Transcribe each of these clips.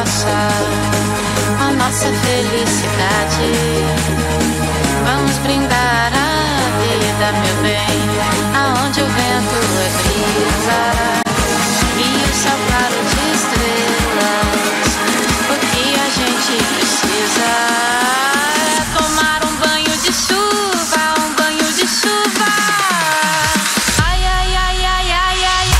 a nossa felicidade. Vamos brindar a vida, meu bem, aonde o vento é brisa e o céu claro de estrelas. O que a gente precisa é tomar um banho de chuva, um banho de chuva. Ai, ai, ai, ai, ai, ai.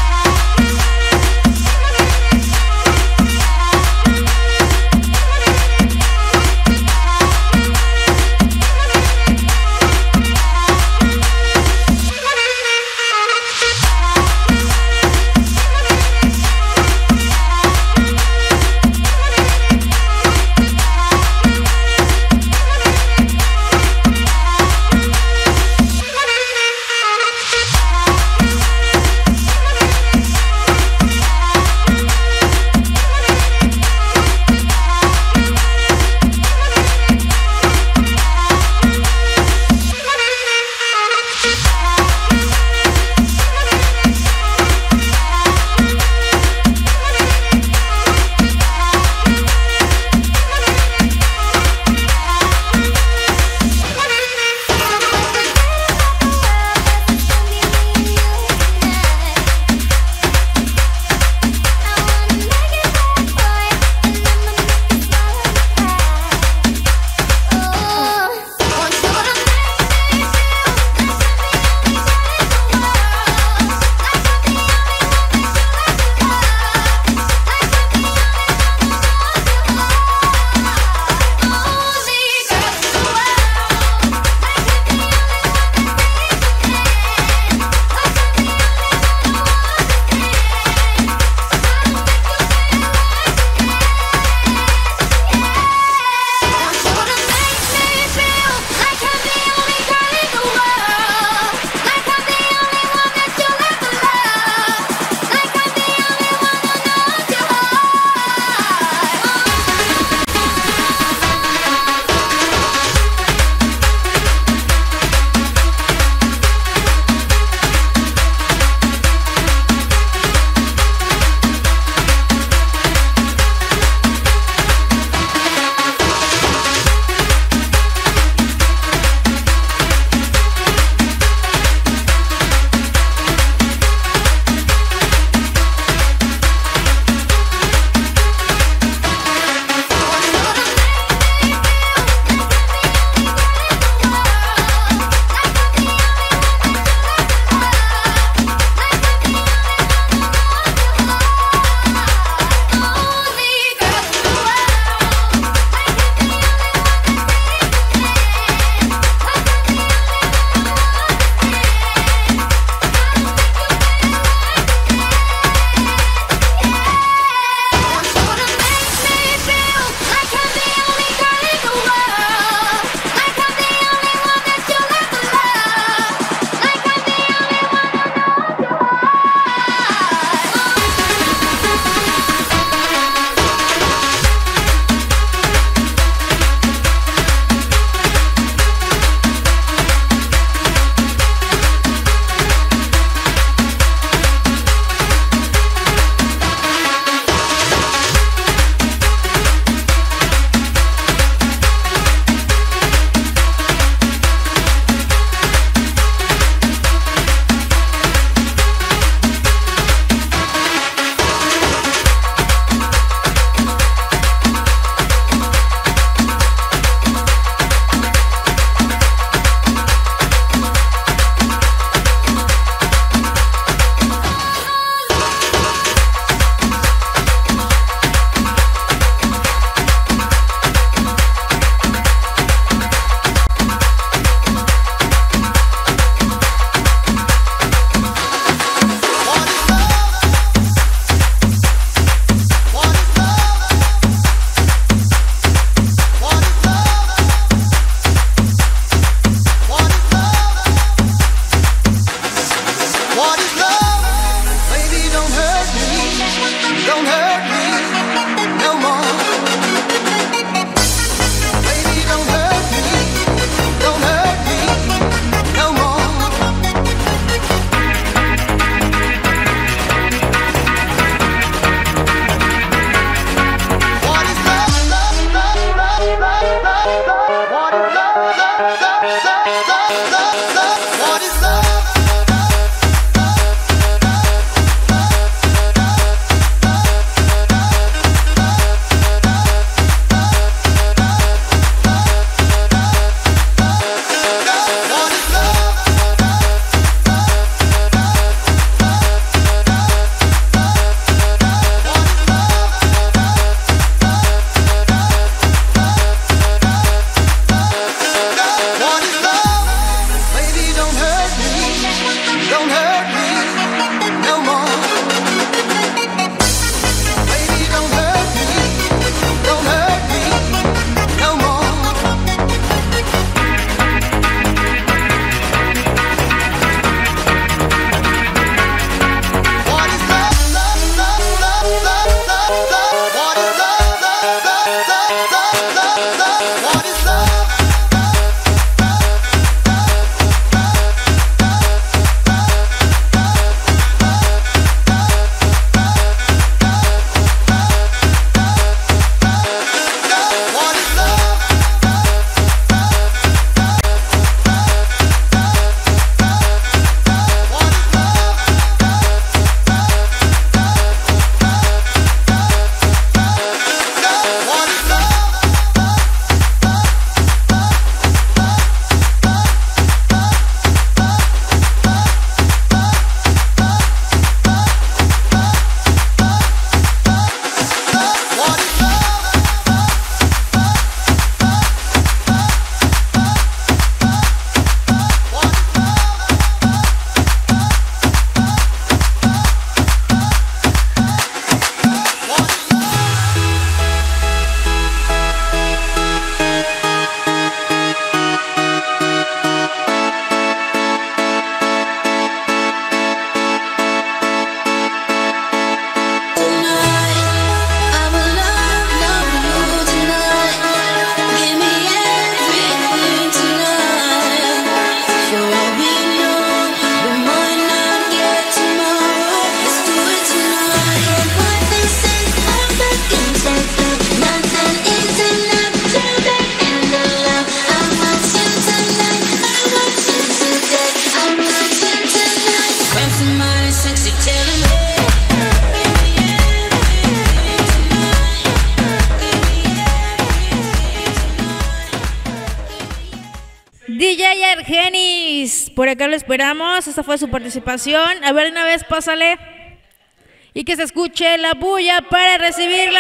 DJ Argenis, por acá lo esperamos. Esta fue su participación. A ver, una vez, pásale. Y que se escuche la bulla para recibirlo.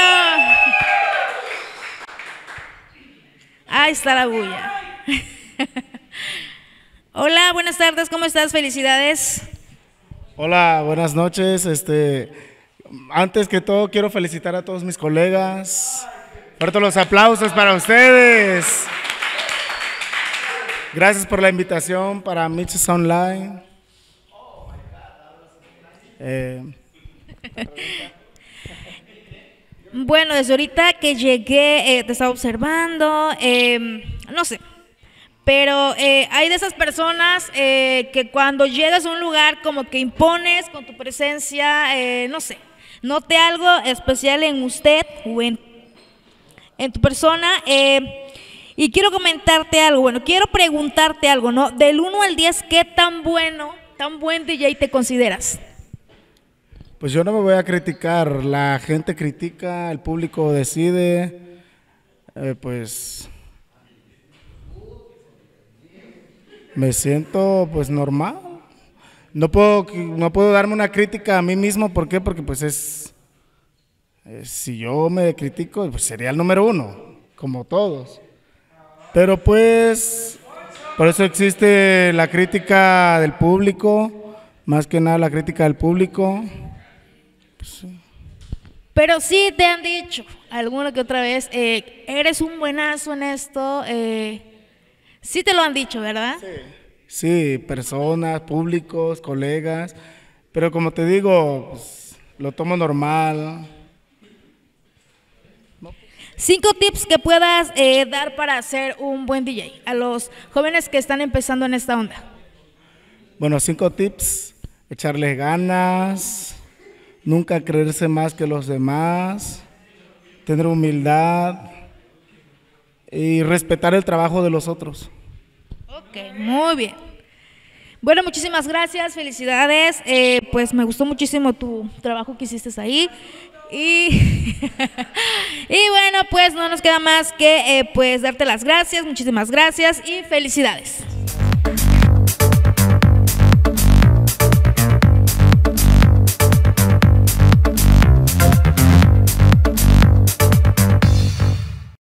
Ahí está la bulla. Hola, buenas tardes, ¿cómo estás? Felicidades. Hola, buenas noches. Antes que todo quiero felicitar a todos mis colegas. Fuertes los aplausos para ustedes. Gracias por la invitación para Mixes Online. Bueno, desde ahorita que llegué te estaba observando, no sé, pero hay de esas personas que cuando llegas a un lugar como que impones con tu presencia, no sé, note algo especial en usted o en tu persona, y quiero comentarte algo, bueno, quiero preguntarte algo, ¿no? Del 1 al 10, ¿qué tan buen DJ te consideras? Pues yo no me voy a criticar, la gente critica, el público decide, pues me siento pues normal. No puedo darme una crítica a mí mismo, ¿por qué? Porque pues si yo me critico, pues sería el número 1, como todos. Pero pues por eso existe la crítica del público, más que nada la crítica del público. Pues, pero sí te han dicho alguna que otra vez, eres un buenazo en esto, sí te lo han dicho, ¿verdad? Sí, personas, públicos, colegas, pero como te digo, pues, lo tomo normal. 5 tips que puedas dar para ser un buen DJ a los jóvenes que están empezando en esta onda. Bueno, 5 tips: echarle ganas, nunca creerse más que los demás, tener humildad y respetar el trabajo de los otros. Ok, muy bien. Bueno, muchísimas gracias, felicidades, pues me gustó muchísimo tu trabajo que hiciste ahí. Y bueno, pues no nos queda más que pues darte las gracias, muchísimas gracias y felicidades.